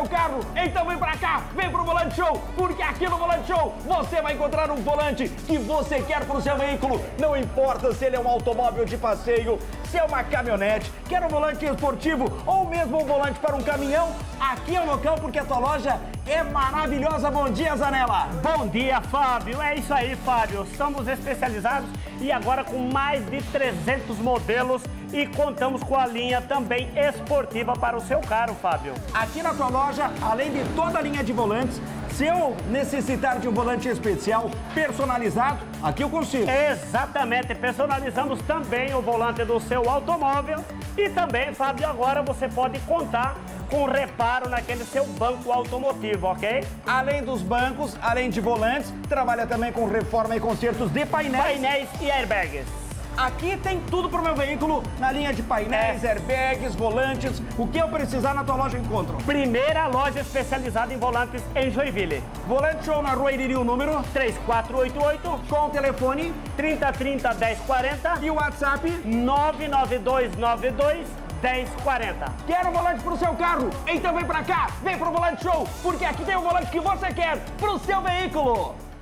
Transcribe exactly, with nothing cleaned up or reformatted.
seu carro? Então vem pra cá, vem pro Volante Show, porque aqui no Volante Show você vai encontrar um volante que você quer pro seu veículo. Não importa se ele é um automóvel de passeio, se é uma caminhonete, quer um volante esportivo ou mesmo um volante para um caminhão, aqui é o local porque a tua loja é maravilhosa. Bom dia, Zanella. Bom dia, Fábio. É isso aí, Fábio. Estamos especializados e agora com mais de trezentos modelos e contamos com a linha também esportiva para o seu carro, Fábio. Aqui na tua loja, além de toda a linha de volantes, se eu necessitar de um volante especial, personalizado, aqui eu consigo. Exatamente, personalizamos também o volante do seu automóvel e também, Fábio, agora você pode contar com reparo naquele seu banco automotivo, ok? Além dos bancos, além de volantes, trabalha também com reforma e consertos de painéis. Painéis e airbags. Aqui tem tudo pro meu veículo, na linha de painéis, É. airbags, volantes. O que eu precisar na tua loja eu encontro. Primeira loja especializada em volantes em Joinville. Volante Show na Rua Iriri, o número três quatro oito oito, com o telefone trinta trinta, dez quarenta e o WhatsApp nove nove dois nove dois, dez quarenta. Quer um volante pro seu carro? Então vem pra cá, vem pro Volante Show, porque aqui tem o volante que você quer pro seu veículo.